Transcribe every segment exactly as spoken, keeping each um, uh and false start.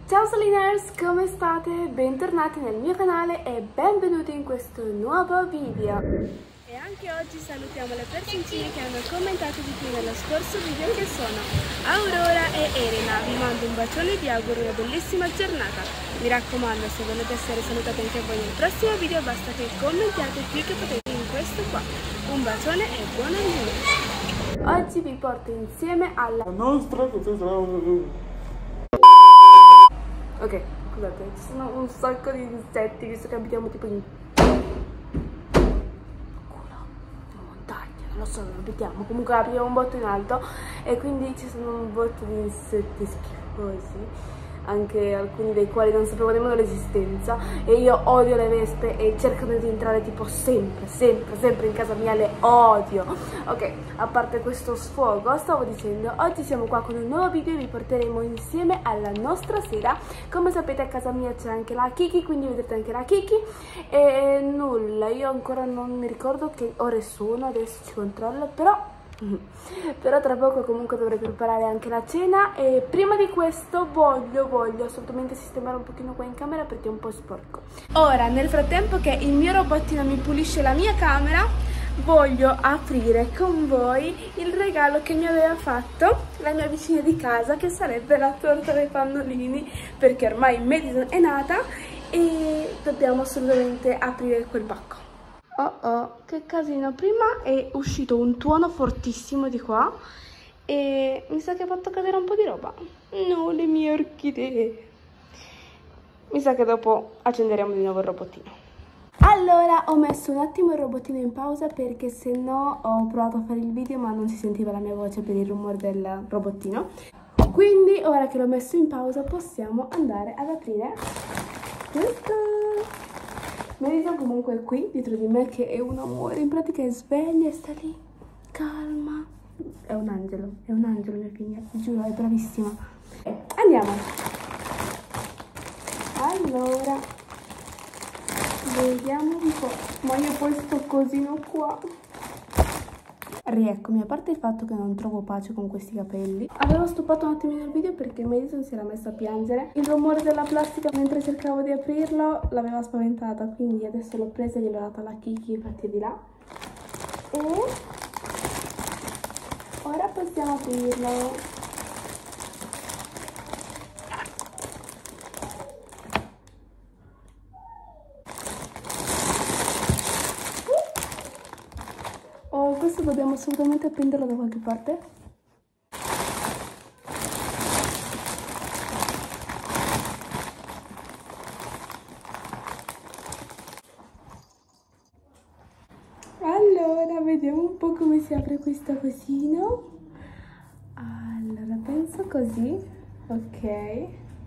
Ciao Soliners, come state? Bentornati nel mio canale e benvenuti in questo nuovo video. E anche oggi salutiamo le personcine che hanno commentato di più nello scorso video, che sono Aurora e Elena. Vi mando un bacione e vi auguro una bellissima giornata. Mi raccomando, se volete essere salutati anche voi nel prossimo video basta che commentiate più che potete in questo qua. Un bacione e buona giornata. Oggi vi porto insieme alla nostra... Ok, scusate, ci sono un sacco di insetti, visto che abitiamo tipo in culo, in montagna, non lo so, non abitiamo, comunque abitiamo un botto in alto e quindi ci sono un botto di insetti schifosi, anche alcuni dei quali non sapevo nemmeno l'esistenza, e io odio le vespe e cercano di entrare tipo sempre, sempre, sempre in casa mia, le odio. Ok, a parte questo sfogo, stavo dicendo, oggi siamo qua con un nuovo video e vi porteremo insieme alla nostra sera. Come sapete a casa mia c'è anche la Kiki, quindi vedrete anche la Kiki. E nulla, io ancora non mi ricordo che ore sono, adesso ci controllo, però... però tra poco comunque dovrei preparare anche la cena. E prima di questo voglio, voglio assolutamente sistemare un pochino qua in camera perché è un po' sporco. Ora, nel frattempo che il mio robottino mi pulisce la mia camera, voglio aprire con voi il regalo che mi aveva fatto la mia vicina di casa, che sarebbe la torta dei pannolini, perché ormai Madison è nata e dobbiamo assolutamente aprire quel pacco. Oh oh, che casino. Prima è uscito un tuono fortissimo di qua e mi sa che ha fatto cadere un po' di roba. No, le mie orchidee. Mi sa che dopo accenderemo di nuovo il robottino. Allora, ho messo un attimo il robottino in pausa perché se no ho provato a fare il video ma non si sentiva la mia voce per il rumore del robottino. Quindi ora che l'ho messo in pausa possiamo andare ad aprire questo. Madison comunque è qui dietro di me, che è un amore, in pratica è sveglia e sta lì, calma. È un angelo, è un angelo mia figlia, ti giuro, è bravissima. Eh, andiamo. Allora, vediamo un po'. Ma io poi sto cosino qua. Rieccomi, a parte il fatto che non trovo pace con questi capelli. Avevo stoppato un attimino il video perché Madison si era messa a piangere. Il rumore della plastica mentre cercavo di aprirlo l'aveva spaventata, quindi adesso l'ho presa e gliel'ho data alla Kiki, infatti è di là. E ora possiamo aprirlo. Oh, questo dobbiamo assolutamente appenderlo da qualche parte. Allora, vediamo un po' come si apre questo cosino. Allora, penso così. Ok.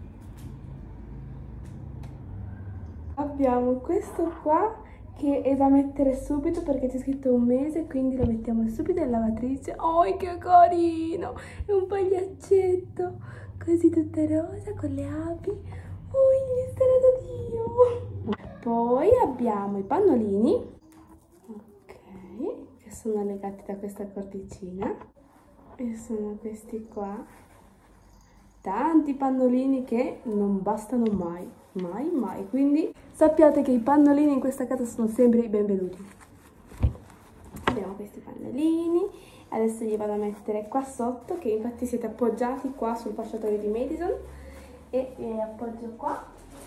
Abbiamo questo qua, che è da mettere subito perché c'è scritto un mese, quindi lo mettiamo subito in lavatrice. Oh, che carino! È un pagliaccetto così tutto rosa con le api. Oh, gli stare da Dio! Poi abbiamo i pannolini, ok, che sono legati da questa cordicina, e sono questi qua. Tanti pannolini che non bastano mai, mai, mai. Quindi sappiate che i pannolini in questa casa sono sempre i benvenuti. Abbiamo questi pannolini. Adesso li vado a mettere qua sotto, che infatti siete appoggiati qua sul fasciatoio di Madison. E li appoggio qua.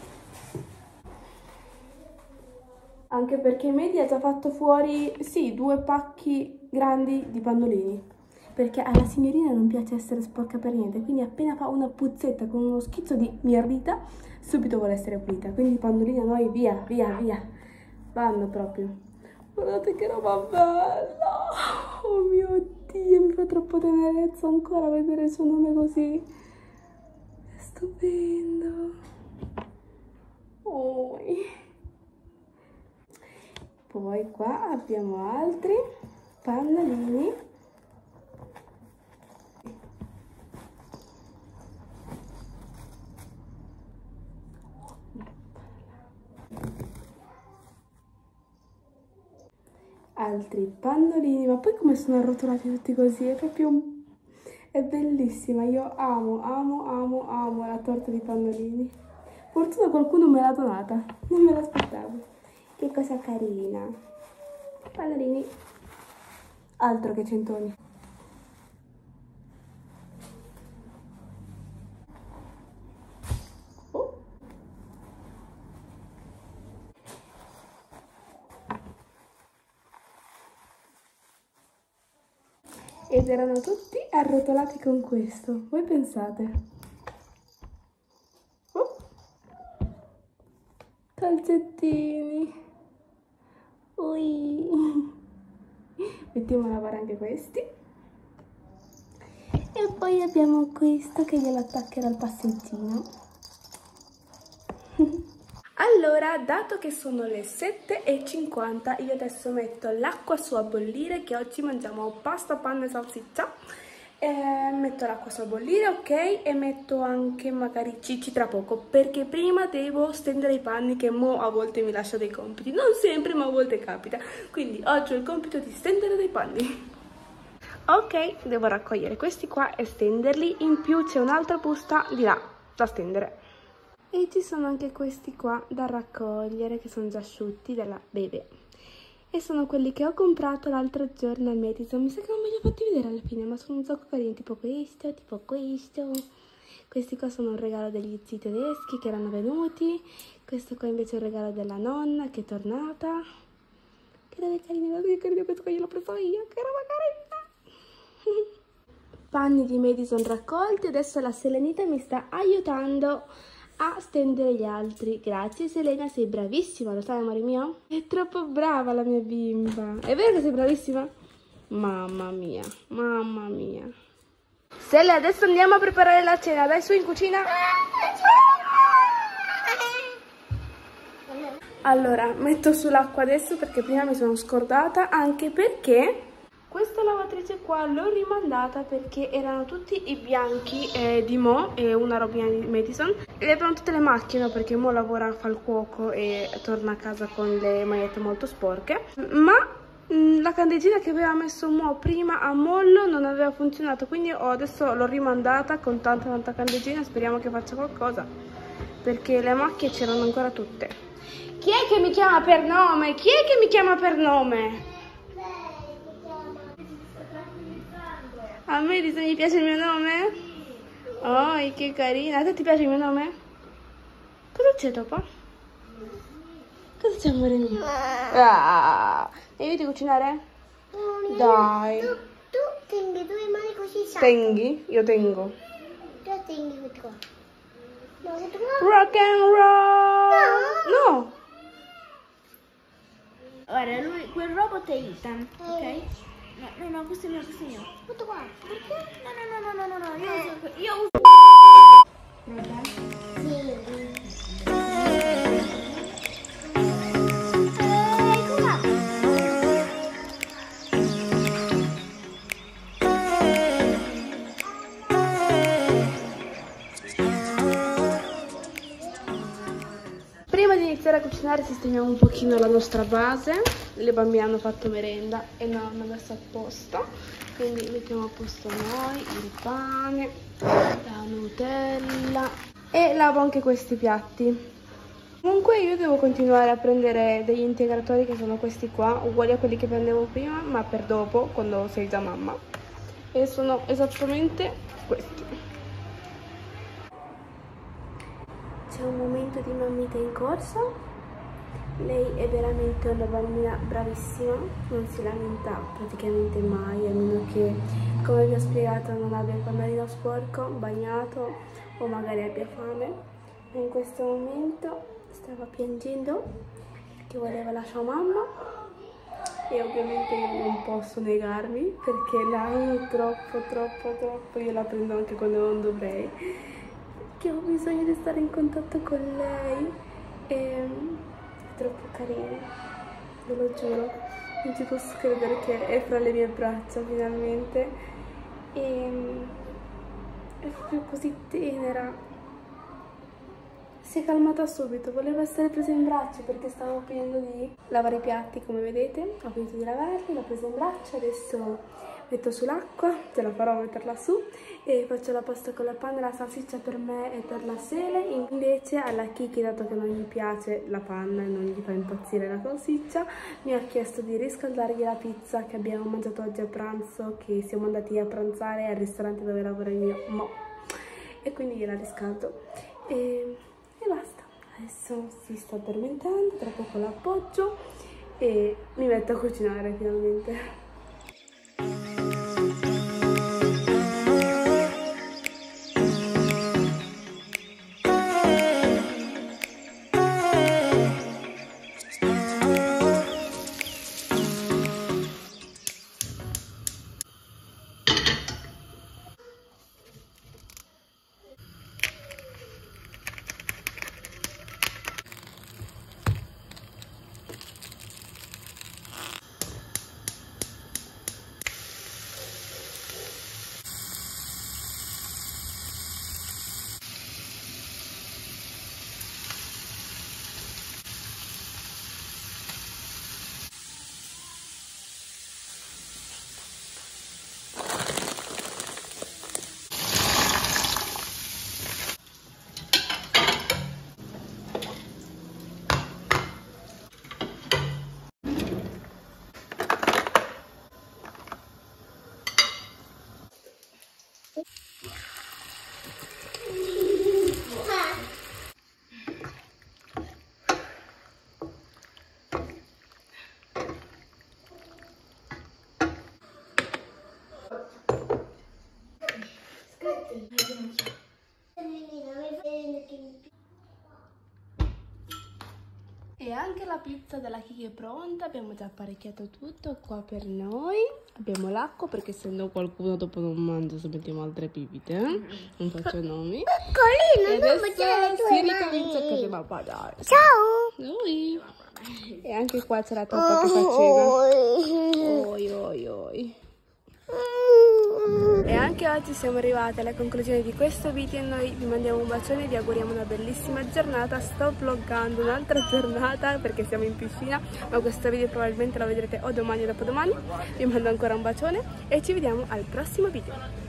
Anche perché Mady ha già fatto fuori, sì, due pacchi grandi di pannolini. Perché alla signorina non piace essere sporca per niente, quindi appena fa una puzzetta con uno schizzo di mierdita, subito vuole essere pulita. Quindi i pannolini a noi via, via, via, vanno proprio. Guardate che roba bella! Oh mio Dio, mi fa troppo tenerezza ancora vedere il suo nome così. È stupendo. Oh. Poi qua abbiamo altri pannolini. Altri pannolini, ma poi come sono arrotolati tutti così, è proprio un... È bellissima, io amo, amo, amo, amo la torta di pannolini. Fortuna qualcuno me l'ha donata, non me l'aspettavo. Che cosa carina. Pannolini, altro che centoni. Oh. Ed erano tutti arrotolati con questo, voi pensate? Oh. Calzettini. Ui. Mettiamo a lavare anche questi. E poi abbiamo questo che glielo attaccherò al passettino. Allora, dato che sono le sette e cinquanta, io adesso metto l'acqua su a bollire, che oggi mangiamo pasta, panna e salsiccia. Eh, metto l'acqua su a bollire, ok, e metto anche magari cicci tra poco, perché prima devo stendere i panni, che mo a volte mi lascio dei compiti, non sempre ma a volte capita, quindi oggi ho il compito di stendere dei panni. Ok, devo raccogliere questi qua e stenderli, in più c'è un'altra busta di là da stendere. E ci sono anche questi qua da raccogliere, che sono già asciutti, della Bebe. E sono quelli che ho comprato l'altro giorno al Madison. Mi sa che non me li ho fatti vedere alla fine, ma sono un sacco carini, tipo questo, tipo questo. Questi qua sono un regalo degli zii tedeschi che erano venuti. Questo qua invece è un regalo della nonna che è tornata. Che roba carina, guarda che carino, questo qua gliel'ho preso io, che roba carina. Panni di Madison raccolti, adesso la Selenita mi sta aiutando a stendere gli altri. Grazie Selena, sei bravissima, lo sai amore mio? È troppo brava la mia bimba. È vero che sei bravissima? Mamma mia, mamma mia. Sele, adesso andiamo a preparare la cena, dai su in cucina. Allora, metto sull'acqua adesso perché prima mi sono scordata, anche perché questa lavatrice qua l'ho rimandata perché erano tutti i bianchi eh, di Mo e una robina di Madison. E avevano tutte le macchine perché Mo lavora, fa il cuoco e torna a casa con le magliette molto sporche. Ma mh, la candeggina che aveva messo Mo prima a mollo non aveva funzionato, quindi ho, adesso l'ho rimandata con tanta tanta candeggina, speriamo che faccia qualcosa, perché le macchie c'erano ancora tutte. Chi è che mi chiama per nome? Chi è che mi chiama per nome? A me gli piace il mio nome? Oh, che carina. A te ti piace il mio nome? Cosa c'è dopo? Cosa c'è amore mio? Ah, mi aiuti a cucinare? No, dai. Tu, tu tendi due mani così sacco. Tenghi? Io tengo. Tu tendi questo qua. No, questo qua. Rock and roll! No! No! Ora, lui, quel robot è Ethan, ok? No, no, no, questo è mio, questo è mio. Tutto qua. Perché? No, no, no, no, no, no, io uso... Io uso... Vabbè. Sì. Prima di iniziare a cucinare sistemiamo un pochino la nostra base. Le bambine hanno fatto merenda e non hanno messo a posto, quindi mettiamo a posto noi il pane, la Nutella e lavo anche questi piatti. Comunque io devo continuare a prendere degli integratori, che sono questi qua, uguali a quelli che prendevo prima, ma per dopo, quando sei già mamma, e sono esattamente questi. C'è un momento di mammita in corso. Lei è veramente una bambina bravissima, non si lamenta praticamente mai, a meno che, come vi ho spiegato, non abbia il pannolino sporco, bagnato o magari abbia fame. E in questo momento stava piangendo perché voleva la sua mamma, e ovviamente io non posso negarmi perché la amo troppo troppo troppo. Io la prendo anche quando non dovrei, che ho bisogno di stare in contatto con lei. E è troppo carina, ve lo giuro, non ci posso credere che è fra le mie braccia finalmente, e è proprio così tenera. Si è calmata subito, voleva essere presa in braccio perché stavo finendo di lavare i piatti, come vedete. Ho finito di lavarli, l'ho presa in braccio, adesso metto sull'acqua, ce la farò a metterla su e faccio la pasta con la panna e la salsiccia per me e per la Sele. Invece alla Kiki, dato che non gli piace la panna e non gli fa impazzire la salsiccia, mi ha chiesto di riscaldargli la pizza che abbiamo mangiato oggi a pranzo, che siamo andati a pranzare al ristorante dove lavoro io, mo. E quindi gliela riscaldo e, e basta. Adesso si sta addormentando, tra poco l'appoggio e mi metto a cucinare finalmente. E anche la pizza della Kiki è pronta, abbiamo già apparecchiato tutto qua per noi. Abbiamo l'acqua perché se no qualcuno dopo non mangia se mettiamo altre bibite, eh? Non faccio nomi. Piccolino, e non mangiare le tue si mani. ricomincia che dobbiamo parlare. Ciao! Ui. E anche qua c'è la toppa che faceva. Oi oi oi. E anche oggi siamo arrivate alla conclusione di questo video. Noi vi mandiamo un bacione e vi auguriamo una bellissima giornata. Sto vloggando un'altra giornata perché siamo in piscina, ma questo video probabilmente lo vedrete o domani o dopodomani. Vi mando ancora un bacione e ci vediamo al prossimo video.